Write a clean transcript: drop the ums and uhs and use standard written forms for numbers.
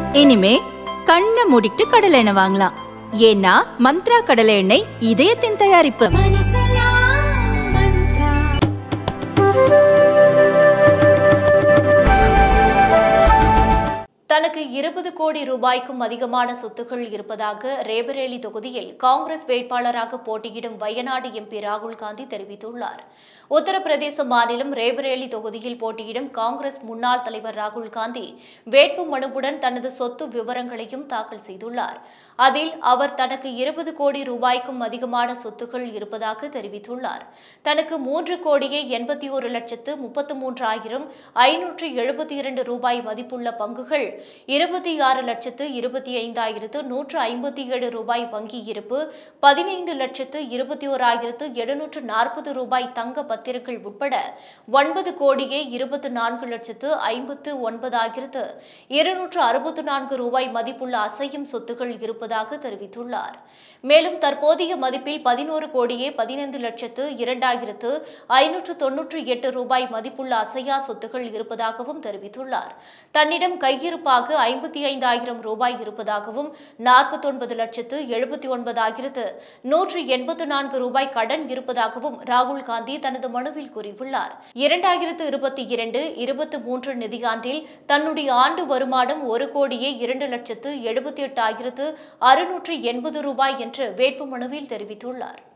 இனிமே கண்ணை மூடிட்டு கடலை எண்ணெய் வாங்கலாம். ஏன்னா மந்த்ரா கடலை எண்ணெய் இதயத்தின் தயாரிப்பு. தனக்கு 20 கோடி ரூபாய்க்கும் அதிகமான சொத்துக்கள் இருப்பதாக ரேபரேலி தொகுதியில் காங்கிரஸ் வேட்பாளராக போட்டியிடும் வயநாடு எம்பி ராகுல் காந்தி தெரிவித்துள்ளார். உத்தரப்பிரதேச மாநிலம் ரேபரேலி தொகுதியில் போட்டியிடும் காங்கிரஸ் முன்னாள் தலைவர் ராகுல் காந்தி வேட்பு மனுவுடன் தனது சொத்து விவரங்களையும் தாக்கல் செய்துள்ளார். அதில் அவர் தனக்கு 20 கோடி ரூபாய்க்கும் அதிகமான சொத்துக்கள் இருப்பதாக தெரிவித்துள்ளார். தனக்கு 3,80,33,572 ரூபாய் மதிப்புள்ள பங்குகள், 26,25,157 ரூபாய் வங்கி இருப்பு, 15,21,740 ரூபாய் தங்க பத்திரங்கள் உட்பட 9,24,59,264 ரூபாய் மதிப்புள்ள அசையும் சொத்துக்கள் இருப்பதாக தெரிவித்துள்ளார். மேலும் தற்போதைய மதிப்பில் 11,15,02,598 ரூபாய் மதிப்புள்ள அசையா சொத்துக்கள் இருப்பதாகவும் தெரிவித்துள்ளார். தன்னிடம் கையிருப்பாக 55,000 ரூபாய் இருப்பதாகவும் 49,79,184 ரூபாய் கடன் இருப்பதாகவும் ராகுல் காந்தி தனது மனுவில் கூறியுள்ளார். 2022-23 நிதியாண்டில் தன்னுடைய ஆண்டு வருமானம் 1,02,78,680 ரூபாய் என்று வேட்புமனுவில் தெரிவித்துள்ளார்.